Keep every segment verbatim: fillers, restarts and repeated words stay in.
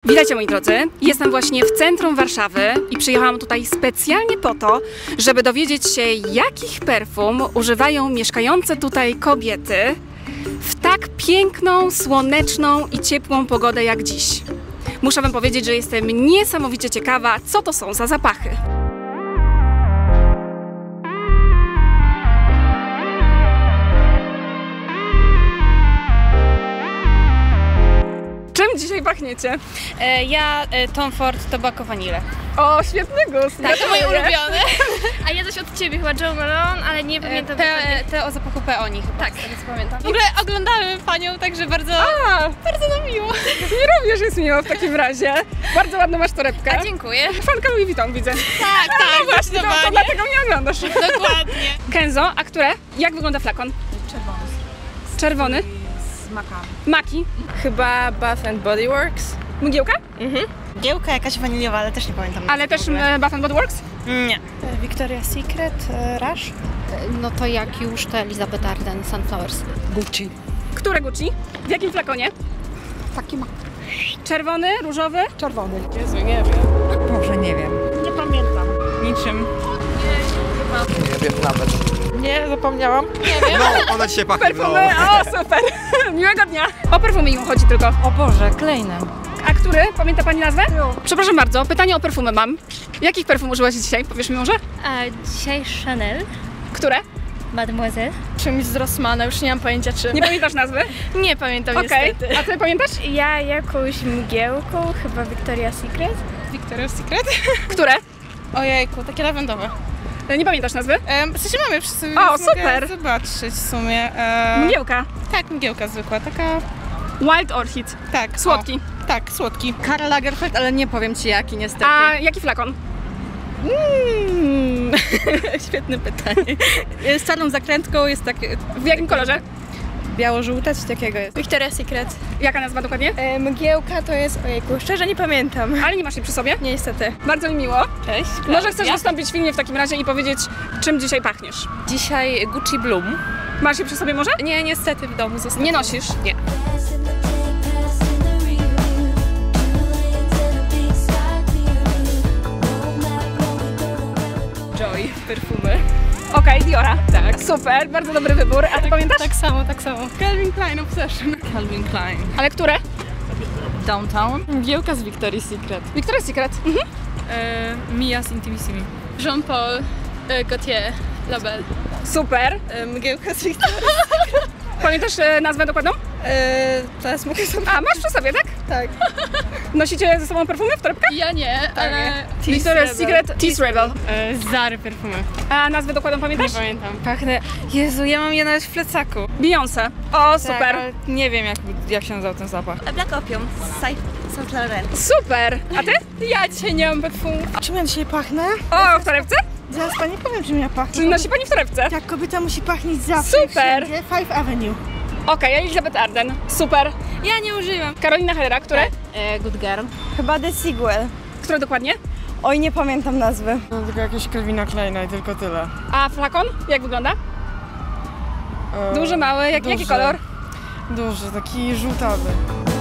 Witajcie moi drodzy, jestem właśnie w centrum Warszawy i przyjechałam tutaj specjalnie po to, żeby dowiedzieć się, jakich perfum używają mieszkające tutaj kobiety w tak piękną, słoneczną i ciepłą pogodę jak dziś. Muszę wam powiedzieć, że jestem niesamowicie ciekawa, co to są za zapachy. Czym dzisiaj pachniecie? E, ja e, Tom Ford Tobacco Vanille. O, świetny gust. Tak, to moje ulubione. A ja coś od ciebie chyba Joe Malone, ale nie pamiętam. Te, te o zapachu peoni chyba. Tak, z pamiętam. W ogóle oglądamy panią, także bardzo, A, bardzo nam miło. mi również jest miło w takim razie. Bardzo ładną masz torebkę. A dziękuję. Fanka Louis Vuitton widzę. Tak, tak, No właśnie, to, to dlatego mnie oglądasz. Dokładnie. Kenzo, a które? Jak wygląda flakon? Czerwony. Czerwony. Z makami. Maki. Chyba Bath and Body Works. Mgiełka? Mhm. Mgiełka jakaś waniliowa, ale też nie pamiętam. Ale też e, Bath and Body Works? Nie. Victoria's Secret, Rush. No to jak już to Elizabeth Arden, Sunflowers. Gucci. Które Gucci? W jakim flakonie? Taki ma. Czerwony, różowy? Czerwony. Jezu, nie wiem. Może nie wiem. Nie pamiętam. Niczym. Nie wiem nawet. Nie, zapomniałam. No, ona dzisiaj pachnie. Perfumy, o super! Miłego dnia! O perfumy im chodzi tylko. O Boże, Kleinem. A który? Pamięta pani nazwę? Przepraszam bardzo, pytanie o perfumy mam. Jakich perfum użyłaś dzisiaj? Powiesz mi może? A dzisiaj Chanel, Które? Mademoiselle. Czymś z Rossmana, już nie mam pojęcia czy. Nie pamiętasz nazwy? Nie pamiętam Okej, niestety. a ty pamiętasz? Ja jakąś mgiełką, chyba Victoria's Secret. Victoria's Secret? Które? Ojejku, takie lawendowe. Nie pamiętasz nazwy? Um, w sensie mamy przy sobie, O, więc mogę super. zobaczyć w sumie. E, Mgiełka. tak, mgiełka zwykła, taka... Wild Orchid. Tak. Słodki. O, tak, słodki. Karl Lagerfeld, ale nie powiem ci jaki niestety. A jaki flakon? Mm. Świetne pytanie. Z czarną zakrętką jest takie W jakim kolorze? biało-żółte, coś takiego jest. Victoria's Secret. Jaka nazwa dokładnie? E, mgiełka to jest, ojejku, szczerze nie pamiętam. Ale nie masz jej przy sobie? Nie, niestety. Bardzo mi miło. Cześć. Może chcesz wystąpić w filmie w takim razie i powiedzieć, czym dzisiaj pachniesz? Dzisiaj Gucci Bloom. Masz je przy sobie może? Nie, niestety w domu zostawiam. Nie nosisz? Nie. Joy, perfumy. Okej, Diora. Tak. Super, bardzo dobry wybór. A ty pamiętasz? Tak samo, tak samo. Calvin Klein Obsession. Calvin Klein. Ale które? Downtown. Mgiełka z Victoria's Secret. Victoria's Secret. Mhm. E, Mia z Intimissimi. Jean Paul e, Gaultier Label. Super. E, mgiełka z Victoria's. Pamiętasz e, nazwę dokładną? E, teraz mogę sobie... A, masz przy sobie, tak? Tak. Nosicie ze sobą perfumy w torebkach? Ja nie, ale... Victoria's Secret Tease Rebel. E, Zary perfumy. A nazwę dokładną pamiętasz? Nie pamiętam. Pachnę... Jezu, ja mam je nawet w plecaku. Beyoncé. O, super. Tak, ale nie wiem jak, jak się nazywał ten zapach. Black Opium z Saint Laurent. Super. A ty? Ja dzisiaj nie mam perfumów. Czym ja dzisiaj pachnę? O, w torebce? Zaraz pani powiem, czym ja pachnę. Czyli nosi pani w torebce? Jak kobieta musi pachnieć zawsze. Super. Wszędzie. Five Avenue. Okej, Elizabeth Arden. Super. Ja nie używam. Karolina Herrera, które? E, good girl. Chyba The Seagull. Które dokładnie? Oj, nie pamiętam nazwy. No tylko jakieś Calvina Kleina i tylko tyle. A flakon? Jak wygląda? E, Duży, mały, jak, duży. jaki kolor? Duży, taki żółtawy.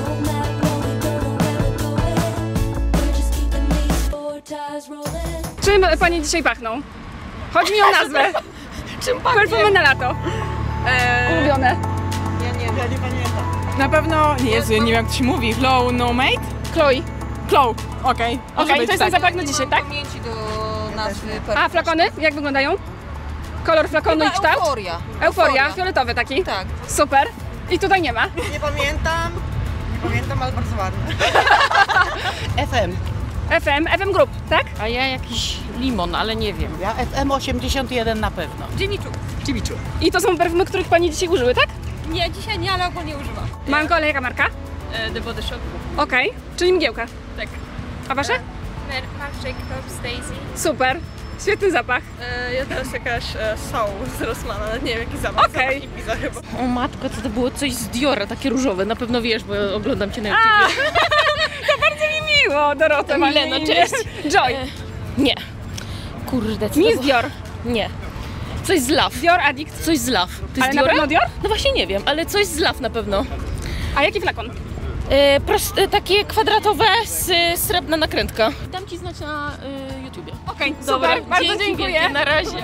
Czym panie dzisiaj pachną? Chodzi mi o nazwę. Czym pachnie? Perfumy na lato. Eee, Ulubione. Ja nie, ja nie pamiętam. Na pewno, nie Jezu, ja nie wiem jak to się mówi, Chloe No Mate? Chloe. Chloe, okej. Okej, to jest ten zapach na dzisiaj, tak? Pamięci do nazwy A flakony? Jak wyglądają? Kolor flakonu i kształt? Euforia. Euforia, fioletowy taki. Tak. Super. I tutaj nie ma. Nie pamiętam. Nie pamiętam, ale bardzo ładny. F M. F M, F M Group, tak? A ja jakiś limon, ale nie wiem. Ja F M osiemdziesiąt jeden na pewno. Dzienniczuk. Dziewiczy. I to są perfumy, których pani dzisiaj użyły, tak? Nie, dzisiaj nie, ale ogólnie używam. Mango, ale jaka marka? E, The Body Shop. Okej, czyli mgiełka. Tak. A wasze? Marc Jacobs, Daisy. Super. Świetny zapach. E, ja teraz jakaś e, Soul z Rossmana, nawet nie wiem jaki zapach. Okej. Zapach Ibiza chyba. O matko, co to było? Coś z Diora, takie różowe. Na pewno wiesz, bo ja oglądam cię na A, YouTube. to bardzo mi miło, Dorota. ma Milena, imię. cześć. Joy. Nie. Kurde, co Miss to było? Dior. Nie. Coś z Love. Dior Addict. Coś z Love. To Ale jest na Diora? pewno Dior? No właśnie nie wiem, ale coś z Love na pewno. A jaki flakon? E, prost, e, takie kwadratowe, z, srebrna nakrętka. Dam Ci znać na y, YouTubie. Okej, okay, Dobra, super, bardzo dzięki dziękuję. Wielkie, na razie.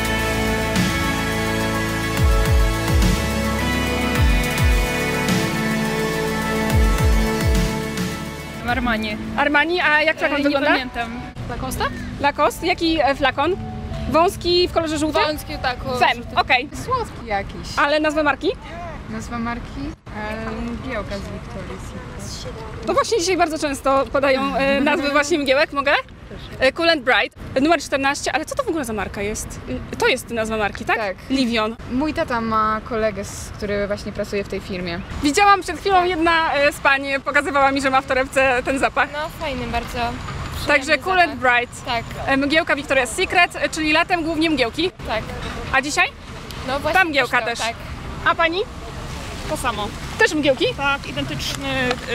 Armani. Armani, a jak flakon E, nie wygląda? pamiętam. Lacoste? Lacoste, jaki e, flakon? Wąski w kolorze żółtym? Wąski, tak. o, Fem, żółty. okej. Słodki jakiś. Ale nazwę marki? Nazwa marki? E, mgiełka z Victoria's Secret. To właśnie dzisiaj bardzo często podają e, nazwy właśnie mgiełek, mogę? E, Cool and Bright, e, numer czternaście, ale co to w ogóle za marka jest? E, to jest nazwa marki, tak? Tak. Livion. Mój tata ma kolegę, z- który właśnie pracuje w tej firmie. Widziałam przed chwilą jedna e, z pań pokazywała mi, że ma w torebce ten zapach. No fajny bardzo. Także Cool and Bright. Tak, E, Mgiełka Victoria's Secret, e, czyli latem głównie mgiełki. tak. A dzisiaj? No właśnie Ta mgiełka to, też. Tak. A pani? To samo. Też mgiełki? Tak, identyczny,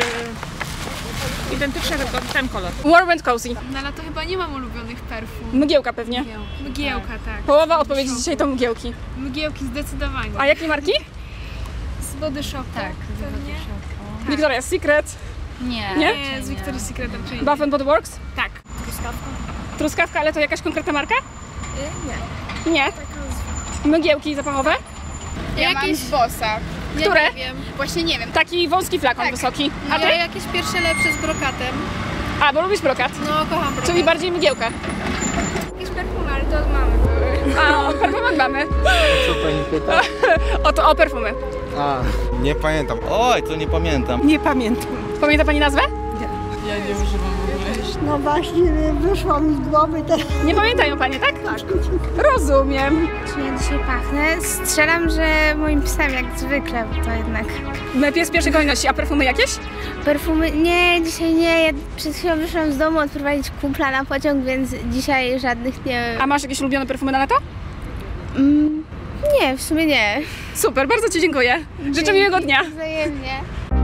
y, identyczny tylko ten kolor. Warm and Cozy. Na lato chyba nie mam ulubionych perfum. Mgiełka pewnie. Mgiełka, tak. Połowa odpowiedzi dzisiaj to mgiełki. Mgiełki zdecydowanie. A jakiej marki? Z Body Shop. Tak, pewnie. Victoria's Secret. Nie. Nie? Nie, z Victoria's Secret raczej. Bath and Body Works? Tak. Truskawka, ale to jakaś konkretna marka? Nie. Nie. Mgiełki zapachowe? Ja jakieś... mam z Bossa. Które? Ja nie wiem. Właśnie nie wiem. Taki wąski flakon Tak. wysoki. A ty? Ja jakieś pierwsze lepsze z brokatem. A, bo lubisz brokat. No, kocham brokat. Czyli bardziej mgiełkę. Jakieś perfumy, ale to od mamy były. A, o perfumach mamy. Co pani pyta? O, to o perfumy. A, nie pamiętam. Oj, to nie pamiętam. Nie pamiętam. Pamięta pani nazwę? Ja nie używam w ogóle. No właśnie, wyszło mi z głowy te... Nie pamiętają panie, tak? Tak. Rozumiem. Czy ja dzisiaj pachnę? Strzelam, że moim psem jak zwykle, bo to jednak... Pies pierwszej kolejności, a perfumy jakieś? Perfumy? Nie, dzisiaj nie. Ja przed chwilą wyszłam z domu odprowadzić kumpla na pociąg, więc dzisiaj żadnych nie... A masz jakieś ulubione perfumy na lato? Mm, nie, w sumie nie. Super, bardzo ci dziękuję. Życzę miłego dnia. Wzajemnie.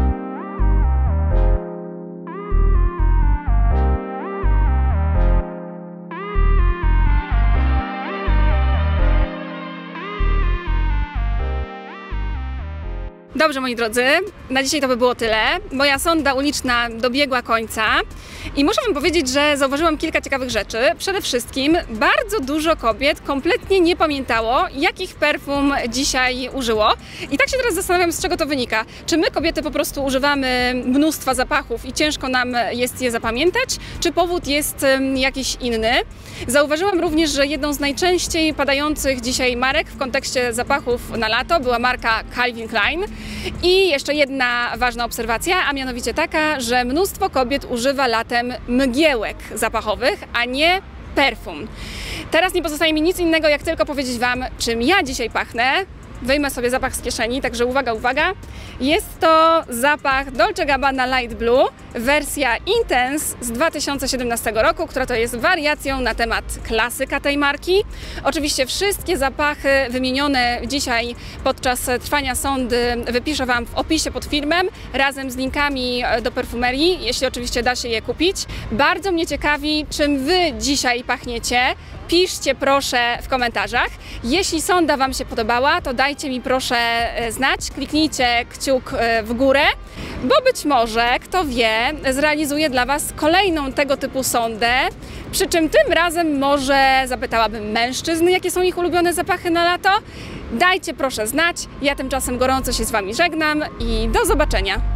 Dobrze, moi drodzy, na dzisiaj to by było tyle. Moja sonda uliczna dobiegła końca i muszę wam powiedzieć, że zauważyłam kilka ciekawych rzeczy. Przede wszystkim bardzo dużo kobiet kompletnie nie pamiętało, jakich perfum dzisiaj użyło. I tak się teraz zastanawiam, z czego to wynika. Czy my, kobiety, po prostu używamy mnóstwa zapachów i ciężko nam jest je zapamiętać, czy powód jest um, jakiś inny? Zauważyłam również, że jedną z najczęściej padających dzisiaj marek w kontekście zapachów na lato była marka Calvin Klein. I jeszcze jedna ważna obserwacja, a mianowicie taka, że mnóstwo kobiet używa latem mgiełek zapachowych, a nie perfum. Teraz nie pozostaje mi nic innego, jak tylko powiedzieć wam, czym ja dzisiaj pachnę. Wyjmę sobie zapach z kieszeni, także uwaga, uwaga. Jest to zapach Dolce Gabbana Light Blue, wersja Intense z dwa tysiące siedemnastego roku, która to jest wariacją na temat klasyka tej marki. Oczywiście wszystkie zapachy wymienione dzisiaj podczas trwania sondy wypiszę wam w opisie pod filmem, razem z linkami do perfumerii, jeśli oczywiście da się je kupić. Bardzo mnie ciekawi, czym wy dzisiaj pachniecie. Piszcie proszę w komentarzach. Jeśli sonda wam się podobała, to dajcie mi proszę znać, kliknijcie kciuk w górę, bo być może, kto wie, zrealizuję dla was kolejną tego typu sondę, przy czym tym razem może zapytałabym mężczyzn, jakie są ich ulubione zapachy na lato. Dajcie proszę znać, ja tymczasem gorąco się z wami żegnam i do zobaczenia.